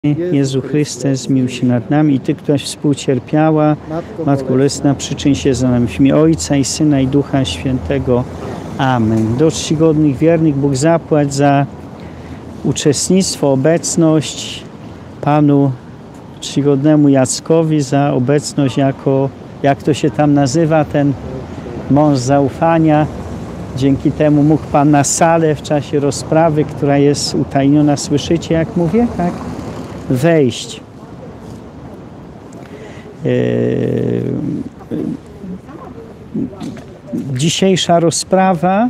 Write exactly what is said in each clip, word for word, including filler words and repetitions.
Jezu Chryste, zmiłuj się nad nami. I Ty, któraś współcierpiała, Matko Bolesna, przyczyń się za nami. W imię Ojca i Syna i Ducha Świętego. Amen. Do czcigodnych wiernych Bóg zapłać za uczestnictwo, obecność, Panu czcigodnemu Jackowi za obecność jako, jak to się tam nazywa, ten mąż zaufania. Dzięki temu mógł Pan na salę w czasie rozprawy, która jest utajniona, słyszycie jak mówię, tak? Wejść. Dzisiejsza rozprawa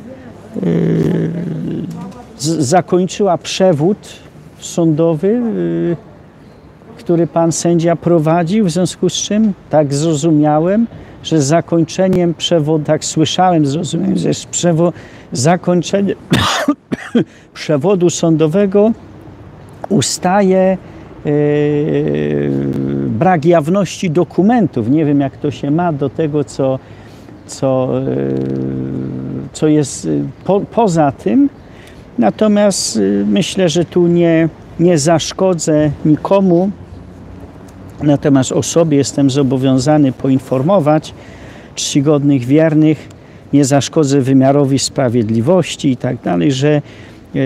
zakończyła przewód sądowy, który Pan sędzia prowadził, w związku z czym tak zrozumiałem, że z zakończeniem przewodu, tak słyszałem, zrozumiałem, że z przewo, zakończeniem przewodu sądowego ustaje yy, brak jawności dokumentów. Nie wiem, jak to się ma do tego, co, co, yy, co jest po, poza tym. Natomiast yy, myślę, że tu nie, nie zaszkodzę nikomu. Natomiast o sobie jestem zobowiązany poinformować czcigodnych wiernych, nie zaszkodzę wymiarowi sprawiedliwości i tak dalej, że yy,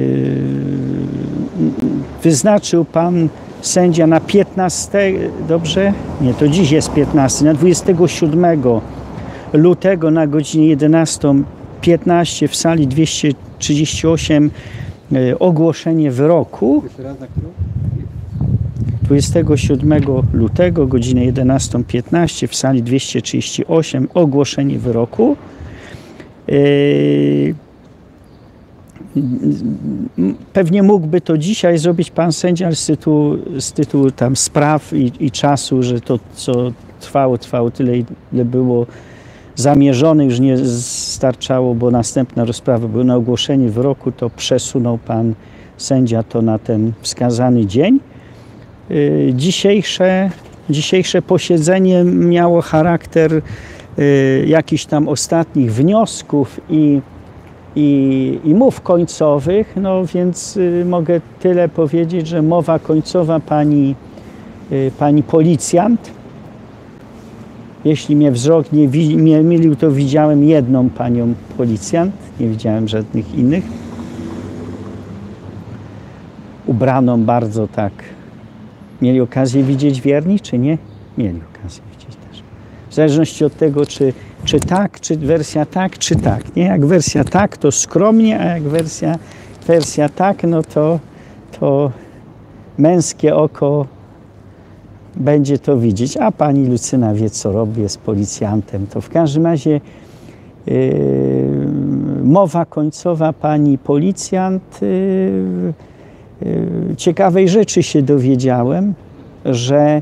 wyznaczył Pan sędzia na piętnastego, dobrze? Nie, to dziś jest piętnastego, na dwudziestego siódmego lutego na godzinę jedenastą piętnaście w sali dwieście trzydzieści osiem yy, ogłoszenie wyroku. dwudziestego siódmego lutego, godzinę jedenastą piętnaście w sali dwieście trzydzieści osiem ogłoszenie wyroku. Yy, pewnie mógłby to dzisiaj zrobić Pan sędzia, ale z tytułu, z tytułu tam spraw i, i czasu, że to co trwało, trwało tyle, ile było zamierzone, już nie starczało, bo następna rozprawa była na ogłoszenie wyroku, to przesunął Pan sędzia to na ten wskazany dzień. Dzisiejsze, dzisiejsze posiedzenie miało charakter y, jakichś tam ostatnich wniosków i, i, i mów końcowych, no więc y, mogę tyle powiedzieć, że mowa końcowa pani, y, pani policjant, jeśli mnie wzrok nie, nie mylił, to widziałem jedną panią policjant, nie widziałem żadnych innych, ubraną bardzo tak. Mieli okazję widzieć wierni, czy nie? Mieli okazję widzieć też. W zależności od tego, czy, czy tak, czy wersja tak, czy tak. Nie? Jak wersja tak, to skromnie, a jak wersja, wersja tak, no to, to męskie oko będzie to widzieć. A pani Lucyna wie, co robi, jest policjantem. To w każdym razie yy, mowa końcowa pani policjant. Yy, Ciekawej rzeczy się dowiedziałem, że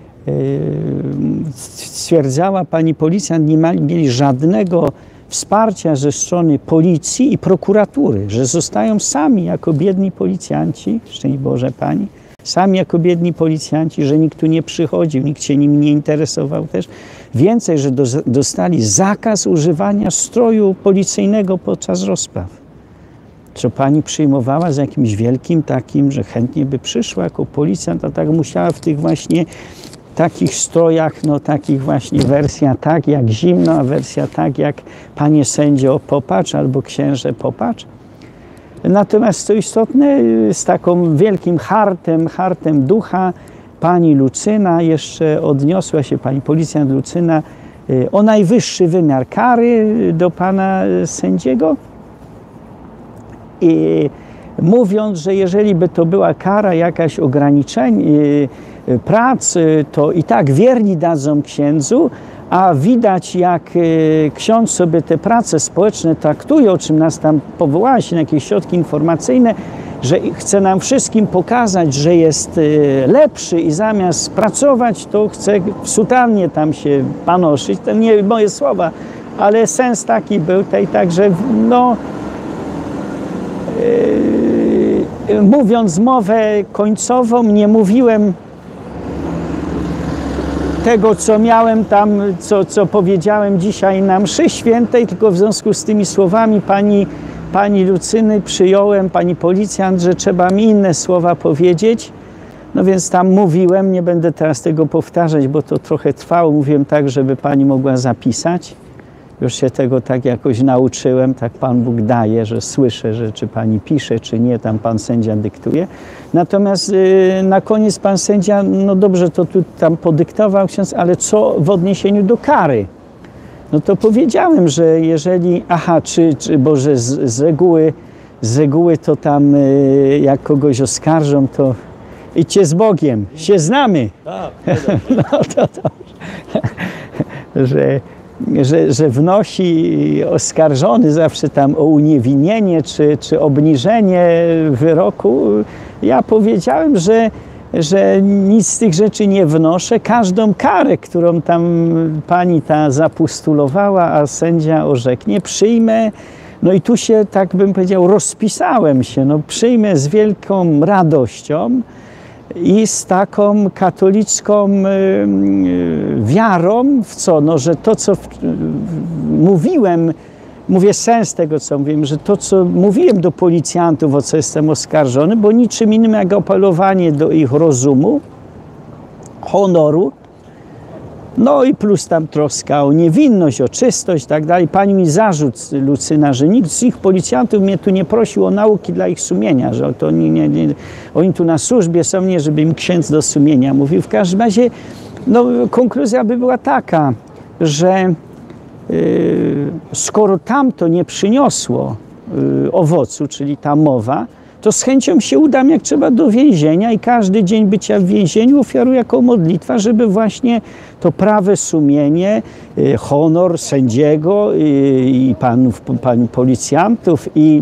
stwierdzała pani policjant, nie mieli żadnego wsparcia ze strony policji i prokuratury, że zostają sami jako biedni policjanci, szczęść Boże Pani, sami jako biedni policjanci, że nikt tu nie przychodził, nikt się nimi nie interesował też. Więcej, że dostali zakaz używania stroju policyjnego podczas rozpraw. Co pani przyjmowała z jakimś wielkim takim, że chętnie by przyszła jako policjant, a tak musiała w tych właśnie takich strojach, no takich właśnie wersja tak jak zimno, a wersja tak jak panie sędzio popatrz albo księże popatrz. Natomiast co istotne, z taką wielkim hartem, hartem ducha pani Lucyna jeszcze odniosła się, pani policjant Lucyna, o najwyższy wymiar kary do pana sędziego. I mówiąc, że jeżeli by to była kara, jakaś ograniczenie prac, to i tak wierni dadzą księdzu, a widać jak ksiądz sobie te prace społeczne traktuje, o czym nas tam powołała się na jakieś środki informacyjne, że chce nam wszystkim pokazać, że jest lepszy i zamiast pracować, to chce w sutannie tam się panoszyć. To nie moje słowa, ale sens taki był tej, także no Yy, mówiąc mowę końcową, nie mówiłem tego, co miałem tam, co, co powiedziałem dzisiaj na mszy świętej, tylko w związku z tymi słowami pani, pani Lucyny przyjąłem, pani policjant, że trzeba mi inne słowa powiedzieć, No więc tam mówiłem, nie będę teraz tego powtarzać, bo to trochę trwało. Mówiłem tak, żeby pani mogła zapisać. Już się tego tak jakoś nauczyłem, tak Pan Bóg daje, że słyszę, że czy pani pisze, czy nie, tam pan sędzia dyktuje. Natomiast yy, na koniec pan sędzia, no dobrze, to tu tam podyktował ksiądz, ale co w odniesieniu do kary? No to powiedziałem, że jeżeli, aha, czy, czy bo że z, z reguły, z reguły to tam yy, jak kogoś oskarżą, to idźcie z Bogiem, się znamy. Tak, no to dobrze. że Że, że wnosi oskarżony zawsze tam o uniewinnienie czy, czy obniżenie wyroku. Ja powiedziałem, że, że nic z tych rzeczy nie wnoszę. Każdą karę, którą tam pani ta zapostulowała, a sędzia orzeknie, przyjmę. No i tu się, tak bym powiedział, rozpisałem się. No, przyjmę z wielką radością i z taką katolicką y, wiarą w co? No, że to, co w, y, mówiłem, mówię sens tego, co mówiłem, że to, co mówiłem do policjantów, o co jestem oskarżony, bo niczym innym jak apelowanie do ich rozumu, honoru, no i plus tam troska o niewinność, o czystość i tak dalej. Pani mi zarzut, Lucyna, że nikt z ich policjantów mnie tu nie prosił o nauki dla ich sumienia, że to nie, nie, nie, oni tu na służbie są, nie, żeby im księdz do sumienia mówił. W każdym razie, no, konkluzja by była taka, że yy, skoro tamto nie przyniosło yy, owocu, czyli ta mowa, to z chęcią się udam, jak trzeba, do więzienia i każdy dzień bycia w więzieniu ofiaruję jako modlitwa, żeby właśnie to prawe sumienie, honor sędziego i panów, panów policjantów i,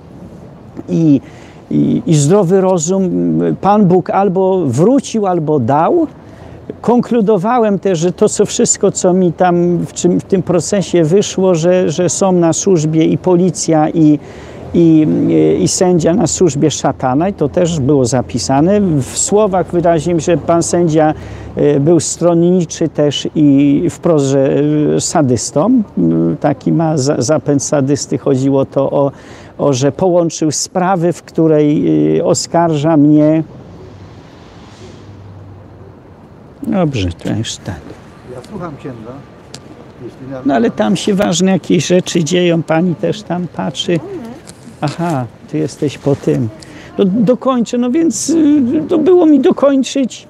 i, i, i zdrowy rozum Pan Bóg albo wrócił, albo dał. Konkludowałem też, że to co wszystko, co mi tam w, czym, w tym procesie wyszło, że, że są na służbie i policja, i I, i sędzia na służbie szatana, i to też było zapisane. W słowach wyraźnie, że pan sędzia był stronniczy też i wprost, że sadystą. Taki ma zapęd sadysty. Chodziło to o, o, że połączył sprawy, w której oskarża mnie. Dobrze, to już tak. Ja słucham księdza. No ale tam się ważne jakieś rzeczy dzieją, pani też tam patrzy. Aha, ty jesteś po tym. No, dokończę, no więc to było mi dokończyć.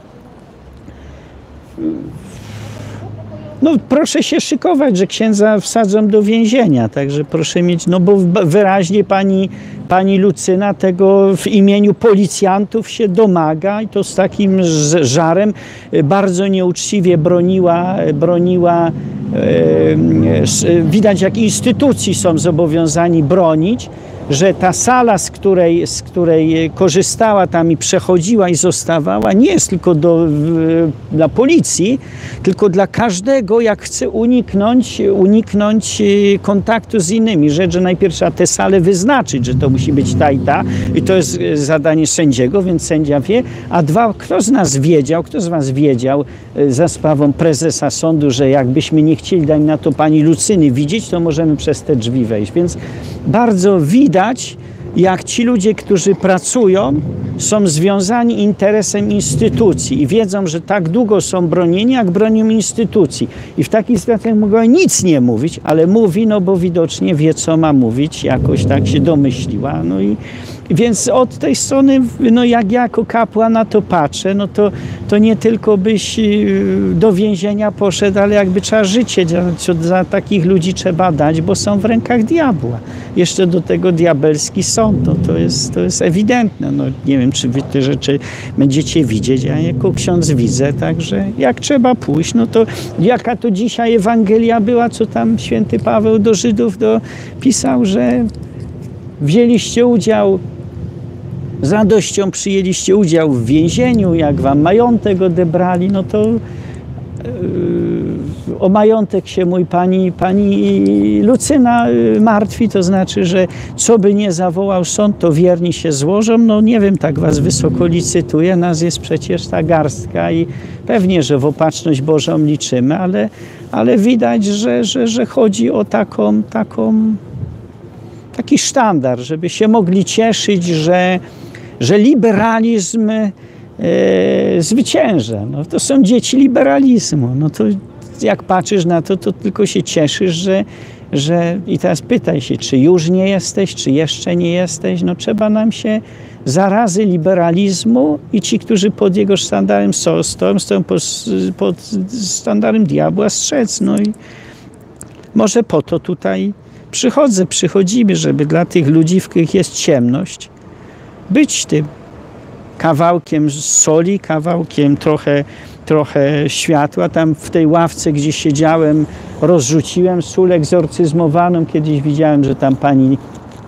No proszę się szykować, że księdza wsadzą do więzienia, także proszę mieć, no bo wyraźnie pani, pani Lucyna tego w imieniu policjantów się domaga i to z takim żarem bardzo nieuczciwie broniła, broniła e, widać jak instytucji są zobowiązani bronić, że ta sala, z której, z której korzystała tam i przechodziła i zostawała, nie jest tylko do, dla policji, tylko dla każdego, jak chce uniknąć, uniknąć kontaktu z innymi. Rzecz, że najpierw trzeba tę salę wyznaczyć, że to musi być ta i ta i to jest zadanie sędziego, więc sędzia wie. A dwa, kto z nas wiedział, kto z was wiedział za sprawą prezesa sądu, że jakbyśmy nie chcieli dać na to pani Lucyny widzieć, to możemy przez te drzwi wejść. Więc bardzo widać, jak ci ludzie, którzy pracują, są związani interesem instytucji i wiedzą, że tak długo są bronieni, jak bronią instytucji. I w takich sytuacjach mogą nic nie mówić, ale mówi, no bo widocznie wie, co ma mówić, jakoś tak się domyśliła. No i więc od tej strony, no jak ja jako kapłan na to patrzę, no to, to nie tylko byś do więzienia poszedł, ale jakby trzeba życie co za takich ludzi trzeba dać, bo są w rękach diabła. Jeszcze do tego diabelski sąd, no to jest, to jest ewidentne. No nie wiem, czy wy te rzeczy będziecie widzieć, ja jako ksiądz widzę, także jak trzeba pójść, no to jaka to dzisiaj Ewangelia była, co tam święty Paweł do Żydów dopisał, że wzięliście udział, z radością przyjęliście udział w więzieniu, jak wam majątek odebrali, no to yy, o majątek się mój pani, pani Lucyna yy, martwi, to znaczy, że co by nie zawołał sąd, to wierni się złożą. No nie wiem, tak was wysoko licytuje, nas jest przecież ta garstka i pewnie, że w opatrzność Bożą liczymy, ale, ale widać, że, że, że chodzi o taką, taką taki sztandar, żeby się mogli cieszyć, że, że liberalizm e, zwycięża. No, to są dzieci liberalizmu. No to jak patrzysz na to, to tylko się cieszysz, że, że... I teraz pytaj się, czy już nie jesteś, czy jeszcze nie jesteś. No trzeba nam się zarazy liberalizmu i ci, którzy pod jego sztandarem są, stoją, stoją pod, pod sztandarem diabła strzec. No i może po to tutaj przychodzę, przychodzimy, żeby dla tych ludzi, w których jest ciemność, być tym kawałkiem soli, kawałkiem trochę, trochę światła. Tam w tej ławce, gdzie siedziałem, rozrzuciłem sól egzorcyzmowaną. Kiedyś widziałem, że tam pani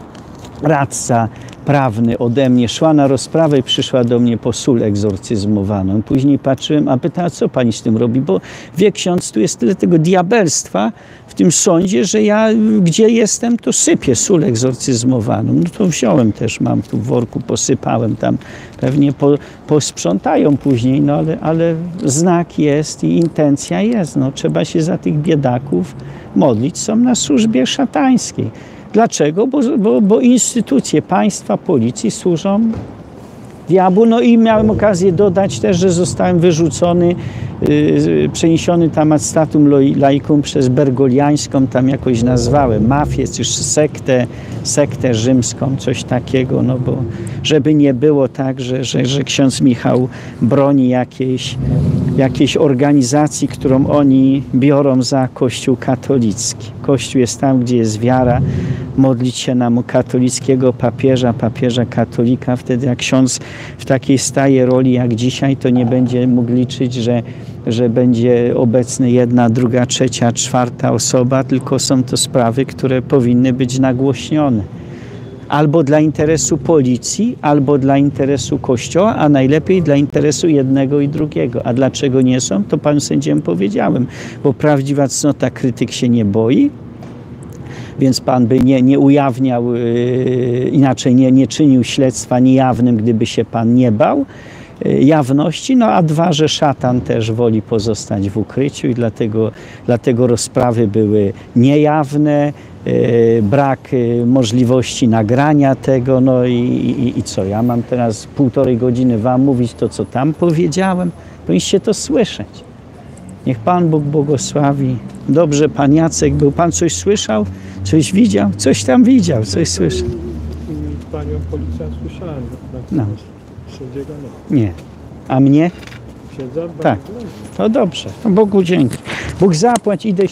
radca prawny ode mnie szła na rozprawę i przyszła do mnie po sól egzorcyzmowaną. Później patrzyłem, a pytała, co pani z tym robi, bo wie ksiądz, tu jest tyle tego diabelstwa w tym sądzie, że ja gdzie jestem, to sypię sól egzorcyzmowaną. No to wziąłem też, mam tu w worku, posypałem tam, pewnie po, posprzątają później, no ale, ale znak jest i intencja jest. No, trzeba się za tych biedaków modlić, są na służbie szatańskiej. Dlaczego? Bo, bo, bo instytucje państwa, policji służą diabłu. No i miałem okazję dodać też, że zostałem wyrzucony, yy, przeniesiony tam ad statum laicum przez Bergoliańską, tam jakoś nazwałem, mafię, czy sektę, sektę rzymską, coś takiego, no bo żeby nie było tak, że, że, że ksiądz Michał broni jakiejś, jakiejś organizacji, którą oni biorą za Kościół katolicki. Kościół jest tam, gdzie jest wiara, modlić się nam o katolickiego papieża, papieża katolika. Wtedy jak ksiądz w takiej staje roli jak dzisiaj, to nie będzie mógł liczyć, że, że będzie obecny jedna, druga, trzecia, czwarta osoba, tylko są to sprawy, które powinny być nagłośnione. Albo dla interesu policji, albo dla interesu Kościoła, a najlepiej dla interesu jednego i drugiego. A dlaczego nie są? To panu sędziemu powiedziałem, bo prawdziwa cnota krytyk się nie boi, więc pan by nie, nie ujawniał, yy, inaczej nie, nie czynił śledztwa niejawnym, gdyby się pan nie bał yy, jawności. No a dwa, że szatan też woli pozostać w ukryciu i dlatego, dlatego rozprawy były niejawne, yy, brak yy, możliwości nagrania tego. No i, i, i co, ja mam teraz półtorej godziny wam mówić to, co tam powiedziałem? Powinniście to słyszeć. Niech Pan Bóg błogosławi. Dobrze, Pan Jacek był. Pan coś słyszał? Coś widział? Coś tam widział, coś słyszał. Panią policjant słyszałem. No. Sędziego nie. Nie. A mnie? Siedzę? Tak. To dobrze. Bogu dzięki. Bóg zapłać, idę